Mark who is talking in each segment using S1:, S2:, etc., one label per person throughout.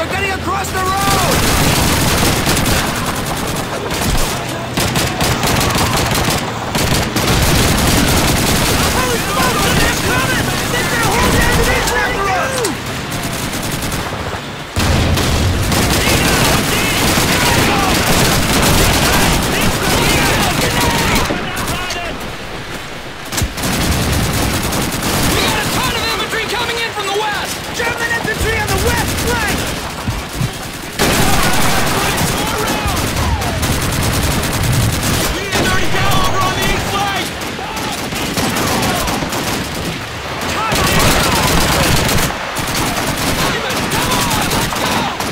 S1: They're getting across the road! Holy smoke! They're coming! They're holding ammunition after us! German infantry on the west flank! Dirty caliber on the east flank! Come on, let's go!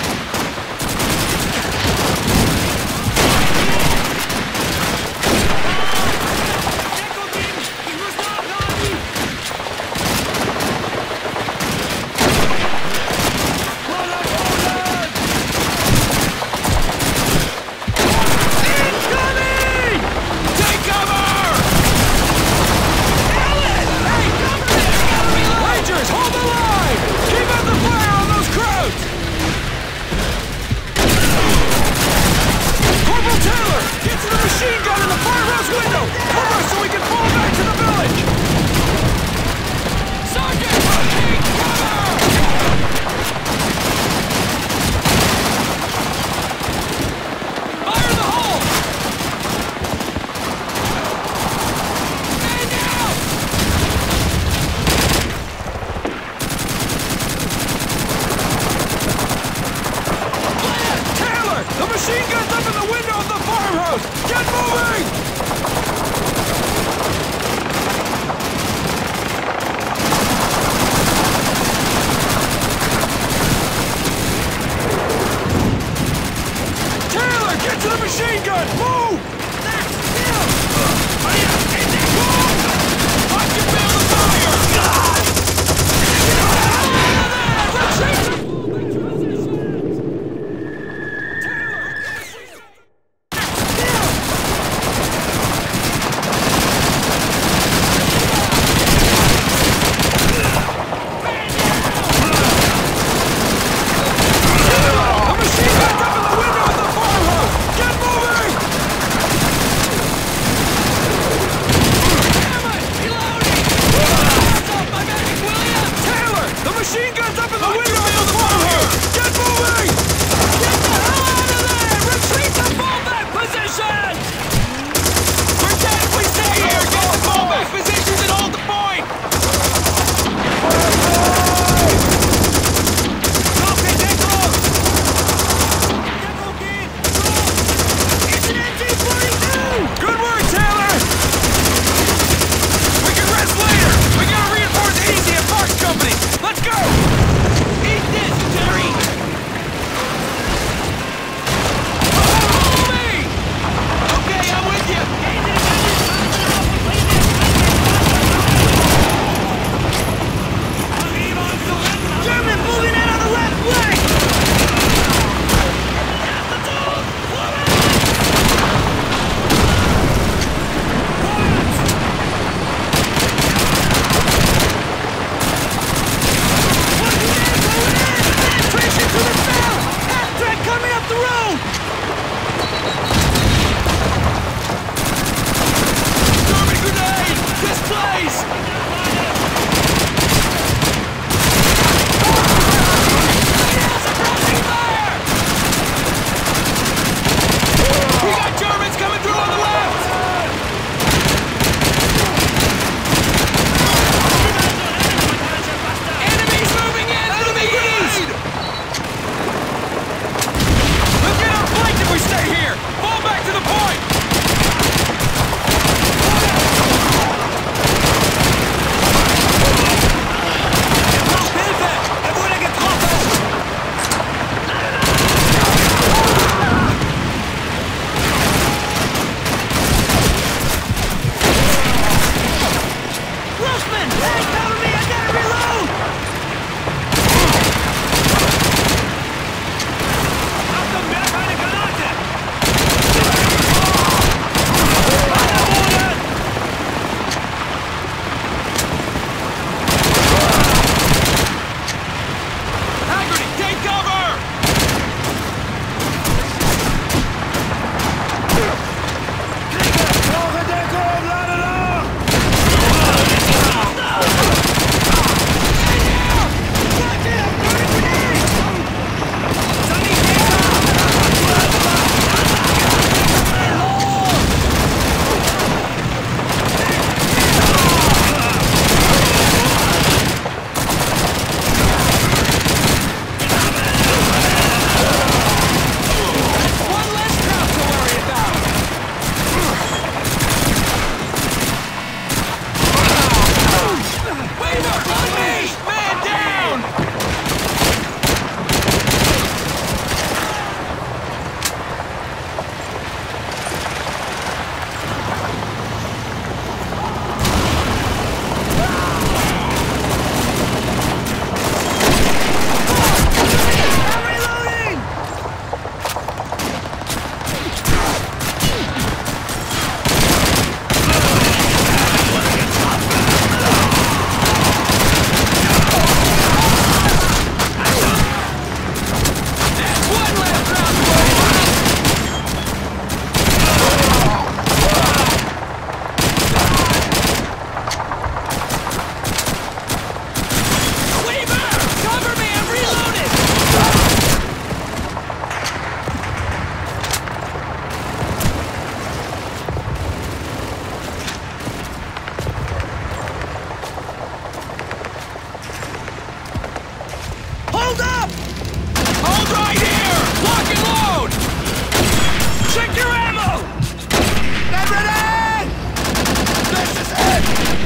S1: Hold right here! Lock and load! Check your ammo! Get ready! This is it!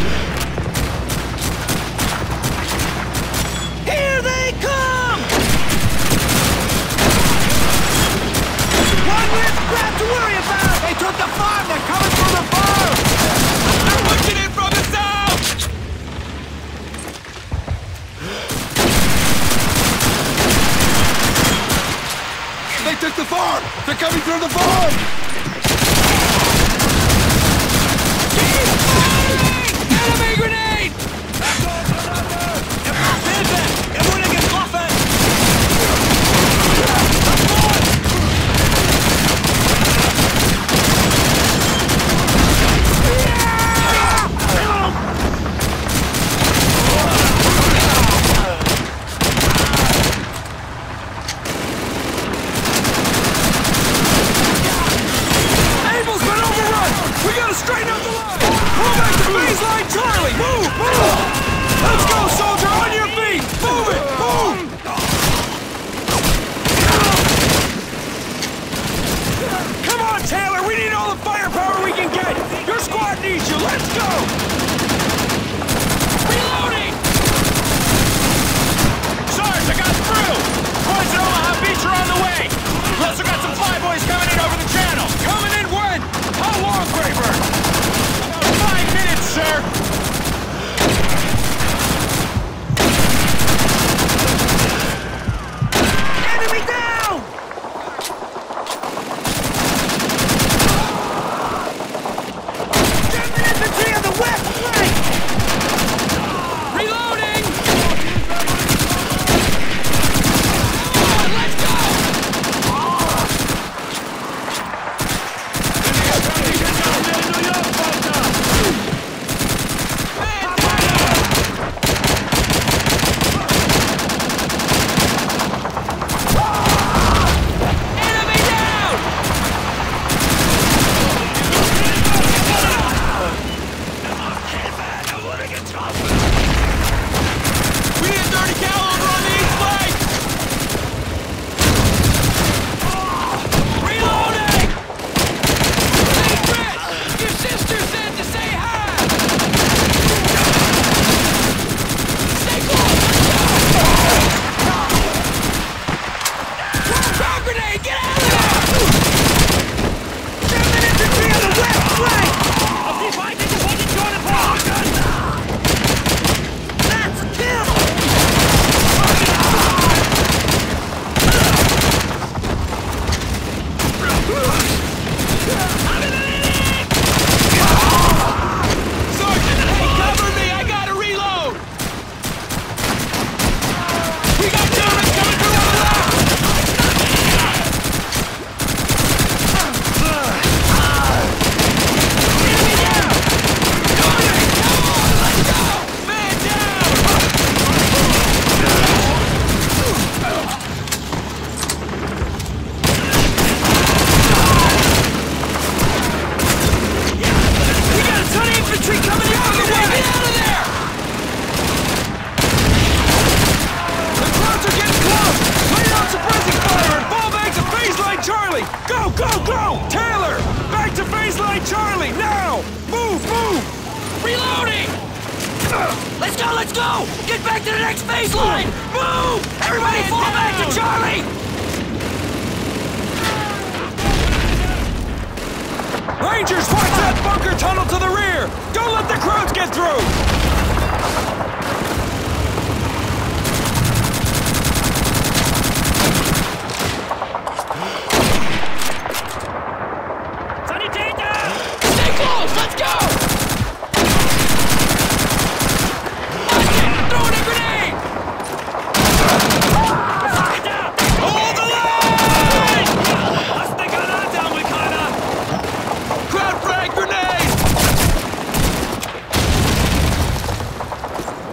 S1: Here they come! One with crap to worry about! They took the farm! They're coming from the farm! They're pushing in from the south!
S2: They took the farm! They're coming through the farm!
S1: Keep firing! Enemy grenade! Straighten out the line! Pull back to baseline, Charlie! Move! Move! Let's go, soldier! On your feet! Move it! Move! Come on, Taylor! We need all the firepower we can get! Your squad needs you! Let's go! Reloading! Sarge, I got through! Boys at Omaha Beach are on the way! We also got some flyboys coming in over the channel! Coming in when? How long, Grayburn? About 5 minutes, sir! Enemy down! German infantry on the west flank! Reloading! Come on, let's go! Let's go, let's go! Get back to the next baseline! Move! Everybody fall back to Charlie! Rangers, watch that bunker tunnel to the rear! Don't let the crowds get through! Stay close! Let's go! Throwing a grenade! Hold the line! Crowd frag grenade!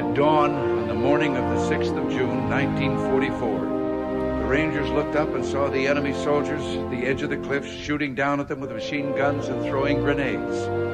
S3: dawn on the morning of the 6th of June, 1944. The Rangers looked up and saw the enemy soldiers at the edge of the cliffs shooting down at them with machine guns and throwing grenades.